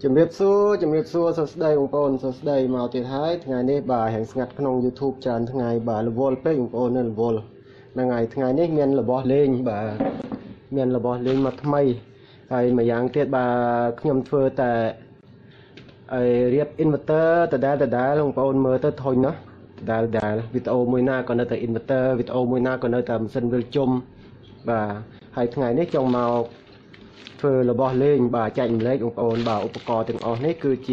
ជំរាបសួរសួស្តីបងប្អូនសួស្តីមកទៀតហើយថ្ងៃនេះបាទហាងស្ងាត់ក្នុង YouTube ច្រើនថ្ងៃបាទរវល់ពេកបងប្អូននៅរវល់ហ្នឹងហើយថ្ងៃនេះមានរបស់លេងបាទមានរបស់លេងមកថ្មីហើយមួយយ៉ាងទៀតបាទខ្ញុំធ្វើតែរៀប inverter ដដែលបងប្អូនមើលទៅធុញណាដដែលវីដេអូមួយណាក៏នៅតែ inverter វីដេអូមួយណាក៏នៅតែម៉ាស៊ីនវិលជុំបាទហើយថ្ងៃនេះចង់មកធ្វើរបស់លេងបាទចែកម្លែកបងប្អូនបាទឧបករណ៍ទាំងអស់នេះ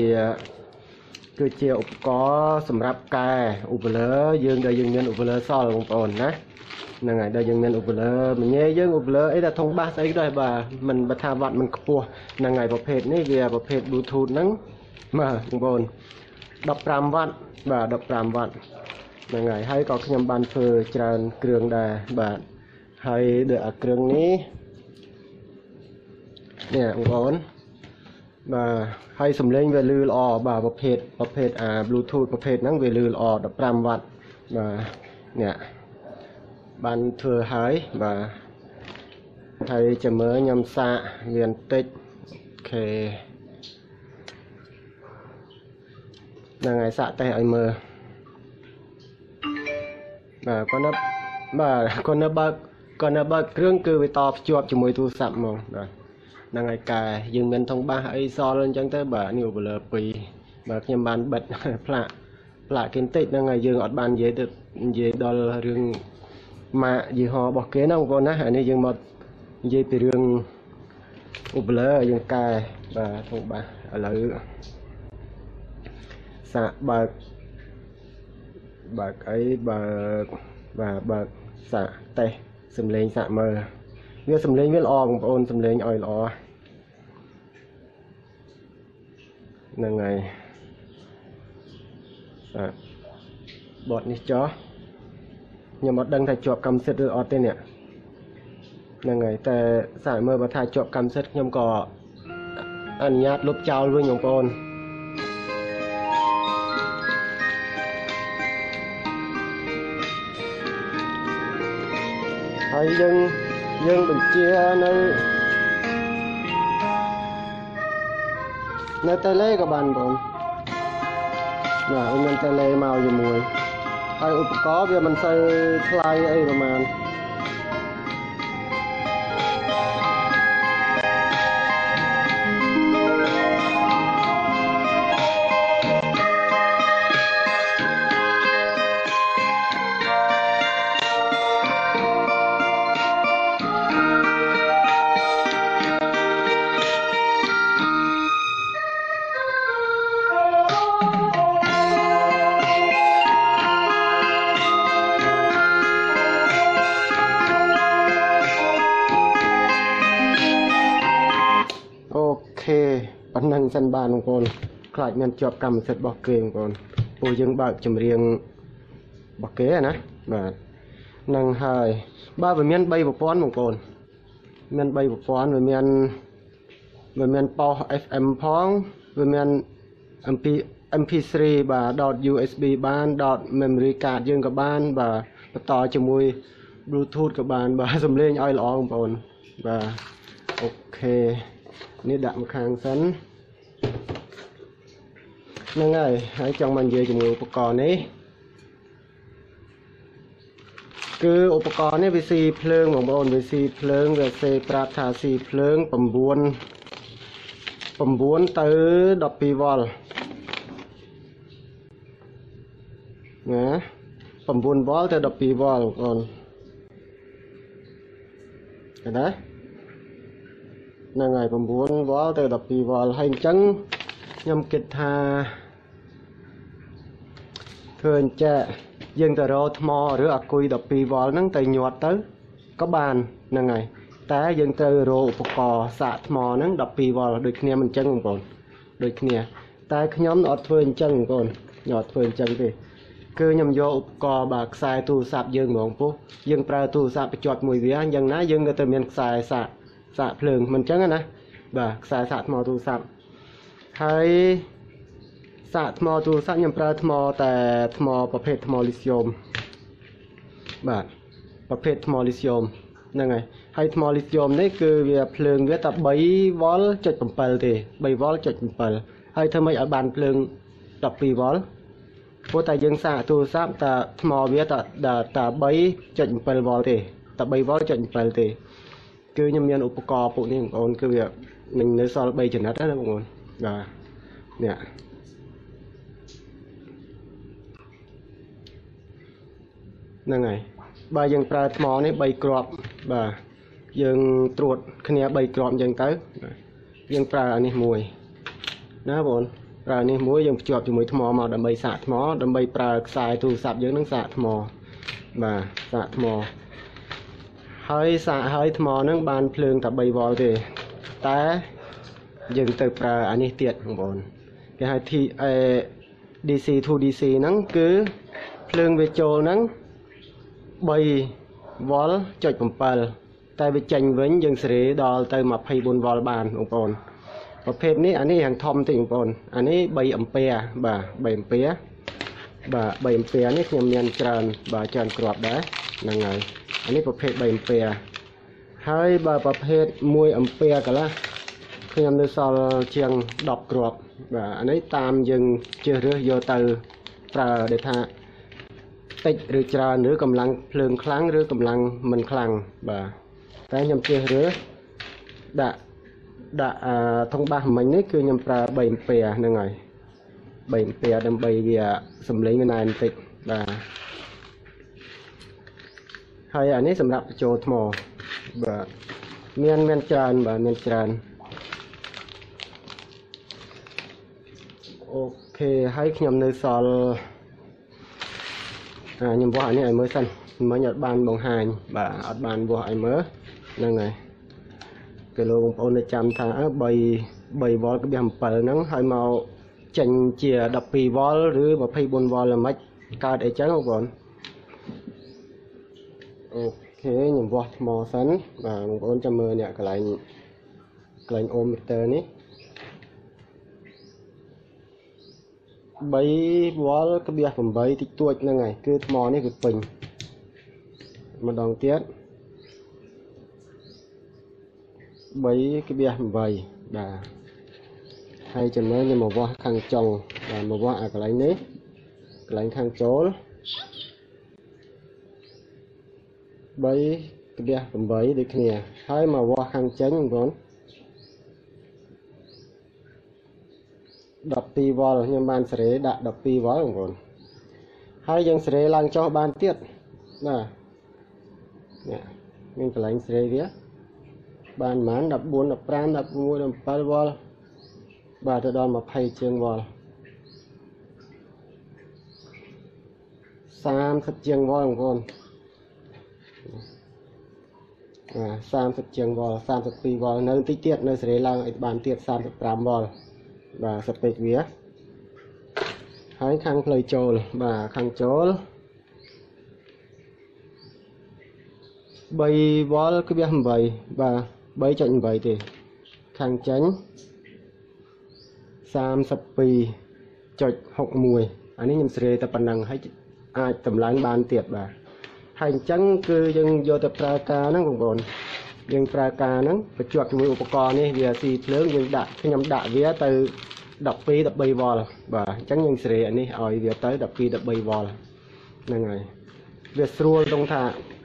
គឺជាឧបករណ៍សម្រាប់កែឧបលើយើងដែលយើងមានឧបលើសល់បងប្អូនណាហ្នឹងហើយដែលយើងមានឧបលើម្ញេយើងឧបលើអីតែធុងបាសស្អីក៏ដោយបាទមិនបើថាវ៉ាត់មិនខ្ពស់ហ្នឹងហើយប្រភេទនេះវាប្រភេទ Bluetooth ហ្នឹងបាទបងប្អូន15វ៉ាត់បាទ15វ៉ាត់ហ្នឹងហើយក៏ខ្ញុំបានធ្វើច្រើនគ្រឿងដែរបាទហើយដូចអាគ្រឿងនេះនេះបងប្អូនបាទហើយសំឡេងវាលឺល្អបាទប្រភេទBluetooth ប្រភេទហ្នឹងវាលឺល្អ15វ៉ាត់បាទនេះបានធ្វើហើយបាទហើយចាំមើលខ្ញុំសាកវាបន្តិចអូខេហ្នឹងហើយសាកតេស្តឲ្យមើលបាទគាត់នៅបើកគ្រឿងគឺវាតភ្ជាប់ជាមួយទូរស័ព្ទហ្មងបាទហ្នឹងហើយកែយើងមានធុងបាសអីសល់អញ្ចឹងទៅបាទនេះឧបលើ2បាទខ្ញុំបានបិទផ្លាកគេបន្តិចហ្នឹងហើយយើងអត់បាននិយាយដល់រឿងម៉ាកយីហោរបស់គេណាបងប្អូនណាអានេះយើងមកនិយាយពីរឿងឧបលើយើងកែបាទធុងបាសឥឡូវសាកបើកអីបើកសាកតេស្តសំឡេងសាកមើលវាសំឡេងវាល្អបងប្អូនសំឡេងឲ្យល្អហ្នឹងហើយបតនេះចោះខ្ញុំអត់ដឹងថាជាប់កម្មសិទ្ធិឬអត់ទេនេះហ្នឹងហើយតែសាកមើលបើថាជាប់កម្មសិទ្ធិខ្ញុំក៏អនុញ្ញាតលុបចោលវិញបងប្អូនហើយយើងបញ្ជានៅតេឡេក៏បានបងបាទមានតេឡេមកជាមួយហើយឧបករណ៍វាមិនសូវថ្លៃអីប្រហែលប៉ុណ្ណឹងសិនបានបងប្អូនខ្លាចមានជាប់កម្មសិទ្ធិរបស់គេបងប្អូនពួកយើងបើកចម្រៀងរបស់គេណាបាទនឹងហើយបាទវាមាន3ប្រព័ន្ធបងប្អូនមាន3ប្រព័ន្ធវាមានប៉ុស FM ផងវាមាន MP3 បាទ .USB បាន .memory card យើងក៏បានបាទបន្តជាមួយ Bluetooth ក៏បានបាទសំឡេងឲ្យល្អបងប្អូនបាទអូខេនេះដាក់មកខាងសិនហ្នឹងហើយចង់មកនិយាយជាមួយឧបករណ៍នេះគឺឧបករណ៍នេះវាស៊ីភ្លើងបងប្អូនវាស៊ីភ្លើងវាសេប្រាប់ថាស៊ីភ្លើង9ទៅ12វ៉ុលណា9វ៉ុលទៅ12វ៉ុលបងប្អូនឃើញទេហ្នឹងហើយ9វ៉ុលទៅ12វ៉ុលហើយអញ្ចឹងខ្ញុំគិតថាធ្វើអញ្ចឹងយើងទៅរកថ្មឬអាគុយ12វ៉ុលហ្នឹងទៅញាត់ទៅក៏បានហ្នឹងហើយតែយើងត្រូវរកឧបករណ៍សាកថ្មហ្នឹង12វ៉ុលដូចគ្នាមិនអញ្ចឹងបងប្អូនដូចគ្នាតែខ្ញុំអត់ធ្វើអញ្ចឹងបងប្អូនខ្ញុំអត់ធ្វើអញ្ចឹងទេគឺខ្ញុំយកឧបករណ៍បាទខ្សែទូរស័ព្ទយើងហ្មងពោះយើងប្រើទូរស័ព្ទបញ្ជាប់មួយវាអញ្ចឹងណាយើងក៏ត្រូវមានខ្សែសាកភ្លើងមិនអញ្ចឹងណាបាទខ្សែសាកថ្មទូរស័ព្ទហើយសាកថ្មទូរស័ព្ទខ្ញុំប្រើថ្មតែថ្មប្រភេទថ្មលីស្យូមបាទប្រភេទថ្មលីស្យូមហ្នឹងហើយហើយថ្មលីធ្យូមនេះគឺវាភ្លើងវាតែ3 volt ចុច 7 ទេ3 volt ចុច 7ហើយធ្វើម៉េចឲ្យបានភ្លើង12 volt ព្រោះតែយើងសាកទូរស័ព្ទតែថ្មវាតែ3.7 volt ទេតែ3 volt ចុច 7 ទេគឺខ្ញុំមានឧបករណ៍ពួកនេះបងប្អូនគឺវានឹងនៅសល់3ចំណិតណាបងប្អូនបាទនេះហ្នឹងហើយបើយើងប្រើថ្មនេះ3គ្រាប់បាទយើងត្រួតគ្នា3គ្រាប់អញ្ចឹងទៅយើងប្រើអានេះមួយណាបងប្អូនប្រើនេះមួយយើងភ្ជាប់ជាមួយថ្មមកដើម្បីសាកថ្មដើម្បីប្រើខ្សែទូរស័ព្ទយើងនឹងសាកថ្មបាទសាកថ្មហើយសាកហើយថ្មហ្នឹងបានភ្លើងតែ3 volt ទេតែយើងទៅប្រើអានេះទៀតបងប្អូនគេហៅ DC to DC ហ្នឹងគឺភ្លើងវាចូលហ្នឹង3 volt ចុច 7តែវាចេញវិញយើងសេរីដល់ទៅ24 volt បានបងប្អូនប្រភេទនេះអានេះយ៉ាងធំតិចបងប្អូនអានេះ3 ampere បាទ3 ampere បាទ3 ampere នេះខ្ញុំមានច្រើនបាទច្រើនគ្រាប់ដែរហ្នឹងហើយអានេះប្រភេទ3 ampere ហើយបើប្រភេទ1 ampere កន្លះខ្ញុំនៅសល់ជាង10គ្រាប់បាទអានេះតាមយើងជ្រើសរើសយកទៅប្រើដែលថាតិចឬច្រើនឬកម្លាំងភ្លើងខ្លាំងឬកម្លាំងមិនខ្លាំងបាទតែខ្ញុំជ្រើសរើសដាក់ធុងបាសមិញនេះគឺខ្ញុំប្រើ3 ampere ហ្នឹងហើយ3 ampere ដើម្បីវាសំឡេងវាណែនបន្តិចបាទហើយអានេះសម្រាប់បញ្ចូលថ្មបាទមានច្រើនបាទមានច្រើនអូខេហើយខ្ញុំនៅសល់ខ្ញុំវាស់អានេះឲ្យមើលសិនមិញអត់បានបង្ហាញបាទអត់បានវាស់ឲ្យមើលហ្នឹងហើយគីឡូបងប្អូននៅចាំថា3 volt ក្បៀស7ហ្នឹងហើយមកចេញជា12 volt ឬ24 volt ល្មិចកើតអីចឹងបងប្អូនអូខេខ្ញុំវាស់ថ្មសិនបាទបងប្អូនចាំមើលនេះកន្លែងអូមីទ័រនេះ3 volt ក្បៀស8តិចតួចហ្នឹងហើយគឺថ្មនេះវាពេញម្ដងទៀត3 ក្បៀស8បាទហើយចំណើខ្ញុំមកវាស់ខាងចុងបាទមកវាស់អាកន្លែងនេះកន្លែងខាងចូល3 ក្បៀស8ដូចគ្នាហើយមកវាស់ខាងចេញបងប្អូន12 volt ខ្ញុំបានសេរីដាក់12 volt បងប្អូនហើយយើងសេរីឡើងចុះបានទៀតបាទនេះមានកន្លែងសេរីវាបានប្រហែល14 15 16 17 volt បាទទៅដល់20ជាង volt 30ជាង volt បងប្អូន30ជាង volt 32 volt នៅតិចទៀតនៅសេរីឡើងឲ្យបានទៀត35 volt បាទស្ពេកវាហើយខាងផ្លូវចូលបាទខាងចូល3 volt ក្បៀស8បាទ 3.8 ទេខាងចេញ 32.61 អានេះខ្ញុំស្រីតែប៉ុណ្ណឹងហើយអាចតម្លើងបានទៀតបាទហើយអញ្ចឹងគឺយើងយកទៅប្រើការហ្នឹងបងប្អូនយើងប្រើការហ្នឹងបញ្ជាប់ជាមួយឧបករណ៍នេះវាស៊ីភ្លើងយើងដាក់ខ្ញុំដាក់វាទៅ12 13 volt បាទអញ្ចឹងយើងសេរីអានេះឲ្យវាទៅ12 13 volt ហ្នឹងហើយវាស្រួលត្រង់ថា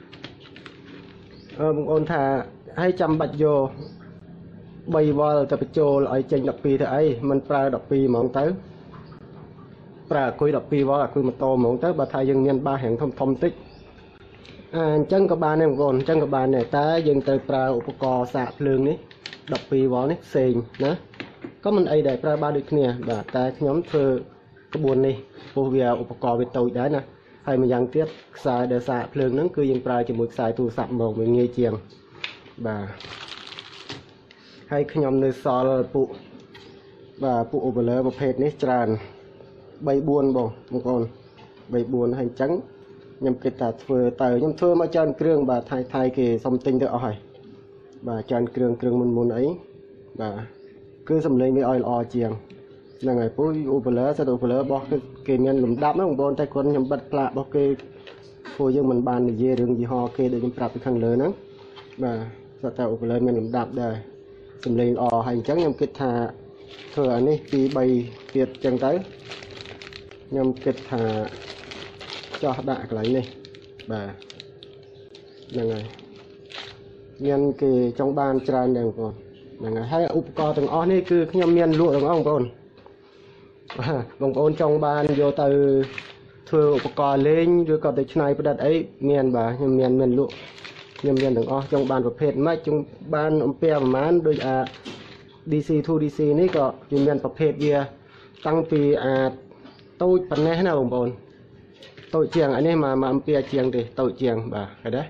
បងប្អូនថាឲ្យចាំបាច់យក3 volt ទៅបញ្ចូលឲ្យចេញ12ទៅអីមិនប្រើ12ហ្មងទៅប្រើអាគុយ12 volt អាគុយម៉ូតូហ្មងទៅបើថាយើងមានបាសរៀងធំតិចអញ្ចឹងក៏បានដែរបងប្អូនអញ្ចឹងក៏បានដែរតែយើងត្រូវប្រើឧបករណ៍សាកភ្លើងនេះ12 volt នេះផ្សេងណាក៏មិនអីដែរប្រើបានដូចគ្នាបាទតែខ្ញុំធ្វើក្បួននេះព្រោះវាឧបករណ៍វាតូចដែរណាហើយម្យ៉ាងទៀតខ្សែដែលសាកភ្លើងហ្នឹងគឺយើងប្រើជាមួយខ្សែទូរស័ព្ទមកវាងាយជាងបាទហើយខ្ញុំនៅសល់ពួកអូប៊ឺឡឺប្រភេទនេះច្រើន3 4បងប្អូន3 4ហើយអញ្ចឹងខ្ញុំគិតថាធ្វើទៅខ្ញុំធ្វើមកច្រើនគ្រឿងបាទថៃគេសុំទិញទៅអស់ហើយបាទច្រើនគ្រឿងមុនអីបាទគឺសំឡេងវាឲ្យល្អជាងហ្នឹងហើយព្រោះអូប៊ឺឡឺអូប៊ឺឡឺរបស់គេមានលំដាប់ណាបងប្អូនតែគាត់ខ្ញុំបិទផ្លាករបស់គេព្រោះយើងមិនបាននិយាយរឿងយីហោគេដូចខ្ញុំប្រាប់ពីខាងលើហ្នឹង bà sao tao ụp lên mình làm đạp đời sầm lên hành trắng nhầm kịch thà thừa anh ấy đi bay tiệt chân tới nhầm kịch thà cho đại cái này bà là ngày nhân kỳ trong ban tràn đèn còn là ngày hay ụp co từng on ấy cứ nhầm miên lụa từng ông còn vòng ôn trong ban vô từ thừa ụp co lên rồi còn tới này bắt ấy miên bà nhầm miên lụa nhầm miên từng on trong banประเภท mấy trong ban ông pe mà đôi DC thu DCនេះក៏ជាមានប្រភេទវាតាំងពីតូចប៉ុណ្ណេះណាបងប្អូនតូចជាងអានេះមកអំពីជាងទេតូចជាងបាទឃើញទេ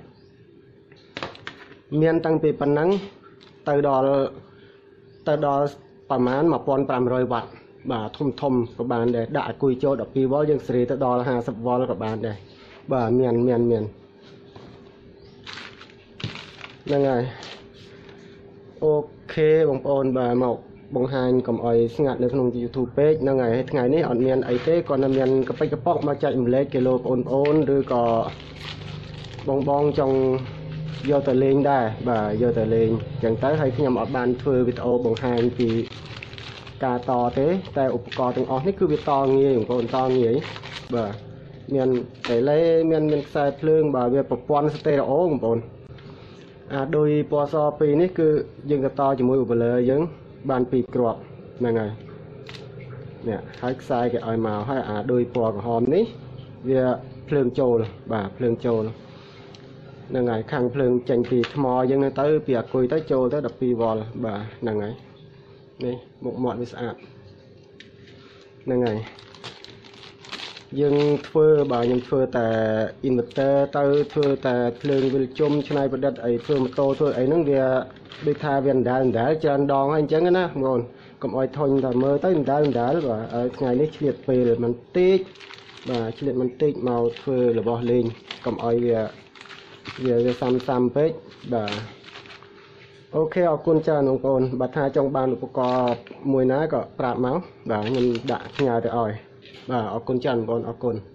មានតាំងពីប៉ុណ្ណឹងទៅដល់ប្រមាណ 1500 វ៉ាត់បាទធំក៏បានដែរដាក់អាគុយចូល12វ៉ុលយើងសេរីទៅដល់50វ៉ុលក៏បានដែរបាទមានហ្នឹងហើយអូខេបងប្អូនបាទមកបង្ហាញកុំអោយស្ងាត់នៅក្នុង YouTube ពេកហ្នឹងហើយថ្ងៃនេះអត់មានអីទេគាត់នៅមានកប៉ិចកប៉ុកមកចែករំលែកគីឡូបងប្អូនឬក៏បងចង់យកទៅលេងដែរបាទយកទៅលេងអញ្ចឹងទៅហើយខ្ញុំអត់បានធ្វើវីដេអូបង្ហាញពីការតទេតែឧបករណ៍ទាំងអស់នេះគឺវាតងាយបងប្អូនតងាយបាទមានតេឡេមានខ្សែភ្លើងបាទវាប្រព័ន្ធស្តេរ៉ូបងប្អូនដោយពណ៌ស2នេះគឺយើងទៅតជាមួយឧបលើយើងបាន2គ្រាប់ហ្នឹងហើយនេះហើយខ្សែគេឲ្យមកហើយដោយពណ៌ក្រហមនេះវាភ្លើងចូលបាទភ្លើងចូលហ្នឹងហើយខាងភ្លើងចេញពីថ្មយើងទៅពីអាគុយទៅចូលទៅ12វ៉ុលបាទហ្នឹងហើយនេះមុខមាត់វាស្អាតហ្នឹងហើយយើងធ្វើបាទខ្ញុំធ្វើតែ inverter ទៅធ្វើតែភ្លើងវិលជុំឆ្នៃប្រឌិតអីធ្វើម៉ូតូធ្វើអីហ្នឹងវាដូចថាវាដដែលច្រើនដងហើយអញ្ចឹងណាបងប្អូនកុំអោយធុញតែមើលទៅដដែលបាទថ្ងៃនេះឆ្លៀតពេលបន្តិចបាទឆ្លៀតបន្តិចមកធ្វើរបស់លេងកុំអោយវាសាំពេកបាទអូខេអរគុណច្រើនបងប្អូនបើថាចង់បានឧបករណ៍មួយណាក៏ប្រាប់មកបាទខ្ញុំដាក់ផ្ញើទៅឲ្យបាទអរគុណច្រើនបងប្អូនអរគុណ